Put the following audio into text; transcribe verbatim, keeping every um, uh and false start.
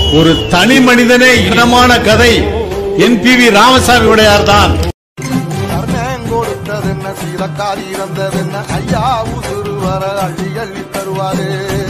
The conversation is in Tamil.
ஒரு தனி மனிதனே இனமான கதை N P V Ramasamy Udayar தான். கொடுத்ததென்ன சீலக்காரி இறந்ததென்ன ஐயா உசுறு வர அள்ளி அள்ளி தருவாரே.